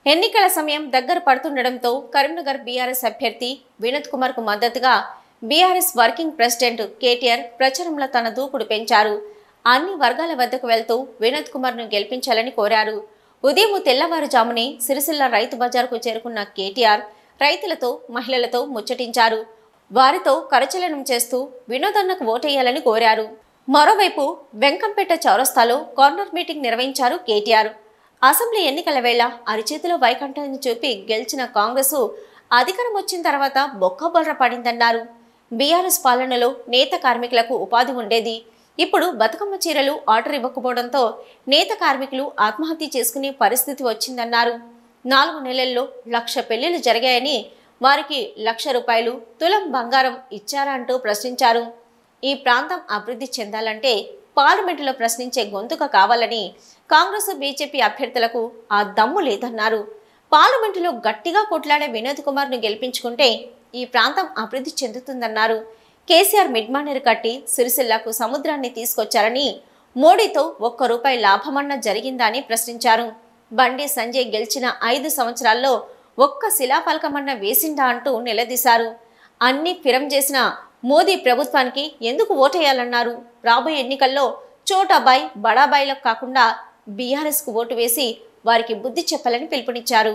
ఎన్నికల సమయం దగ్గర పడుతుండటంతో కరీంనగర్ బీఆర్ఎస్ అభ్యర్థి వినోద్ కుమార్ కు మద్దతుగా బీఆర్ఎస్ వర్కింగ్ ప్రెసిడెంట్ కేటీఆర్ ప్రచారంలో తన దూకుడు పెంచారు. అన్ని వర్గాల వద్దకు వెళ్తూ వినోద్ కుమార్ ను గెలిపించాలని కోరారు. ఉదయం తెల్లవారుజామునే సిరిసిల్ల రైతు బజార్కు చేరుకున్న కేటీఆర్ రైతులతో మహిళలతో ముచ్చటించారు. వారితో కరచలనం చేస్తూ వినోద్ అన్నకు ఓటేయాలని కోరారు. మరోవైపు వెంకంపేట చౌరస్తాలో కార్నర్ మీటింగ్ నిర్వహించారు కేటీఆర్. అసెంబ్లీ ఎన్నికల వేళ అరిచేతిలో వైకంఠాన్ని చూపి గెలిచిన కాంగ్రెస్ అధికారం వచ్చిన తర్వాత బొక్కబొర్ర పడిందన్నారు. బీఆర్ఎస్ పాలనలో నేత కార్మికులకు ఉపాధి ఉండేది. ఇప్పుడు బతుకమ్మ చీరలు ఆర్డర్ ఇవ్వకపోవడంతో నేత కార్మికులు ఆత్మహత్య చేసుకునే పరిస్థితి వచ్చిందన్నారు. 4 నెలల్లో 1,00,000 పెళ్లిళ్లు జరిగాయని, వారికి 1,00,000 రూపాయలు తులం బంగారం ఇచ్చారా అంటూ ప్రశ్నించారు. ఈ ప్రాంతం అభివృద్ధి చెందాలంటే పార్లమెంటులో ప్రశ్నించే గొంతుక కావాలని, కాంగ్రెస్ బీజేపీ అభ్యర్థులకు ఆ దమ్ము లేదన్నారు. పార్లమెంటులో గట్టిగా కొట్లాడే వినోద్ కుమార్ ను గెలిపించుకుంటే ఈ ప్రాంతం అభివృద్ధి చెందుతుందన్నారు. కేసీఆర్ మిడ్మానేరు కట్టి సిరిసిల్లకు సముద్రాన్ని తీసుకొచ్చారని, మోడీతో ₹1 లాభమన్నా జరిగిందా అని ప్రశ్నించారు. బండి సంజయ్ గెలిచిన 5 సంవత్సరాల్లో ఒక్క శిలాఫలకమన్నా వేసిందా అంటూ నిలదీశారు. అన్ని ఫిరం చేసిన మోదీ ప్రభుత్వానికి ఎందుకు ఓటేయాలన్నారు. రాబోయే ఎన్నికల్లో చోటాబాయ్ బడాబాయ్లకు కాకుండా బీఆర్ఎస్ కు ఓటు వేసి వారికి బుద్ధి చెప్పాలని పిలుపునిచ్చారు.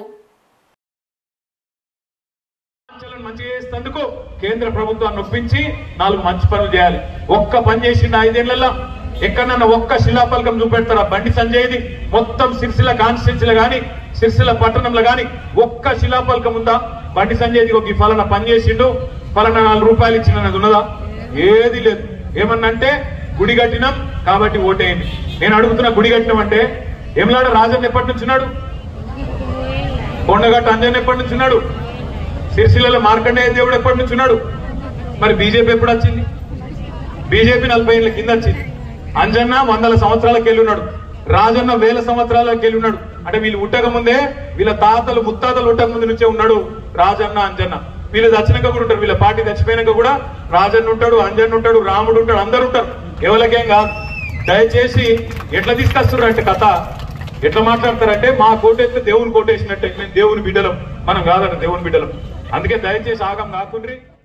కేంద్ర ప్రభుత్వాన్ని ఒప్పించి 4 మంచి పనులు చేయాలి. ఒక్క పని చేసిండు 5 ఏళ్లలో. ఎక్కడన్నా ఒక్క శిలాఫలకం చూపెడతారా బండి సంజయ్ది? మొత్తం సిరిసిల్ల కాన్స్టిట్యూన్సీలో గాని సిరిసిల్ల పట్టణంలో గాని ఒక్క శిలాఫలకం ఉందా? బండి సంజయ్ది ఒక ఫలానా పని చేసిండు, ఫలానా ₹4 ఇచ్చినది ఉన్నదా? ఏది లేదు. ఏమన్నంటే గుడి కట్టినాం కాబట్టి ఓటేయండి. నేను అడుగుతున్నా, గుడి కట్టినాం అంటే ఏమలాడ రాజన్న ఎప్పటి నుంచి ఉన్నాడు? కొండగట్ట అంజన్ ఎప్పటి నుంచి ఉన్నాడు? సిరిసిల్లలో మార్కండేయ దేవుడు ఎప్పటి నుంచి ఉన్నాడు? మరి బీజేపీ ఎప్పుడు వచ్చింది? బీజేపీ 40 ఏళ్ల కింద వచ్చింది. అంజన్న 100 సంవత్సరాలకు వెళ్ళి ఉన్నాడు. రాజన్న 1000 సంవత్సరాలకు వెళ్ళి ఉన్నాడు. అంటే వీళ్ళు ఉట్టక ముందే, వీళ్ళ తాతలు ముత్తాతలు ఉట్టక ముందు నుంచే ఉన్నాడు రాజన్న అంజన్న. వీళ్ళు చచ్చినాక కూడా ఉంటారు. వీళ్ళ పార్టీ చచ్చిపోయినాక కూడా రాజన్న ఉంటాడు, అంజన్న ఉంటాడు, రాముడు ఉంటాడు, అందరు ఉంటారు. ఎవరికేం కాదు. దయచేసి ఎట్లా తీసుకొస్తున్నారు అంటే కథ ఎట్లా మాట్లాడతారంటే, మా కోటేస్తే దేవుని కోటేసినట్టే. మేము దేవుని బిడ్డలం, మనం కాదట దేవుని బిడ్డలం. అందుకే దయచేసి ఆగం కాకుండ్రి.